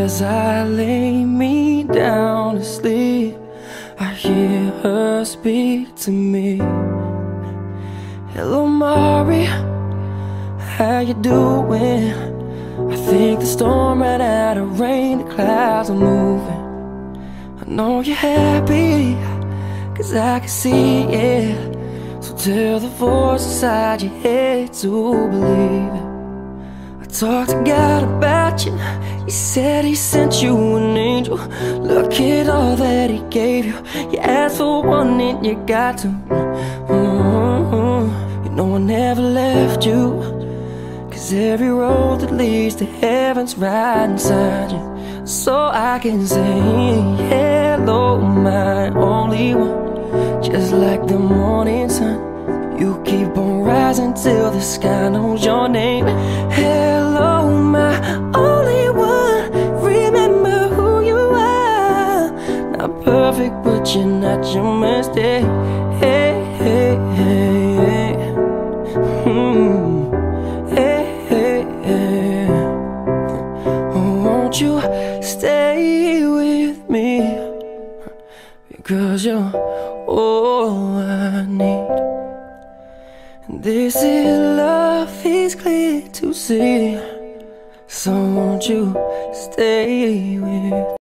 As I lay me down to sleep, I hear her speak to me. Hello, Mari, how you doing? I think the storm ran out of rain, the clouds are moving. I know you're happy, 'cause I can see it. So tell the voice inside your head to believe it. I talked to God about you. He said he sent you an angel. Look at all that he gave you. You asked for one and you got two. You know I never left you, 'cause every road that leads to heaven's right inside you. So I can say hello, my only one. Just like the morning sun, you keep on rising till the sky knows your name. Hello, my only one. Remember who you are. Not perfect, but you're not your mistake. Hey, hey, hey, hey. Hey, hey, hey. Won't you stay with me? Because you're all I need. This is love, is clear to see. So won't you stay with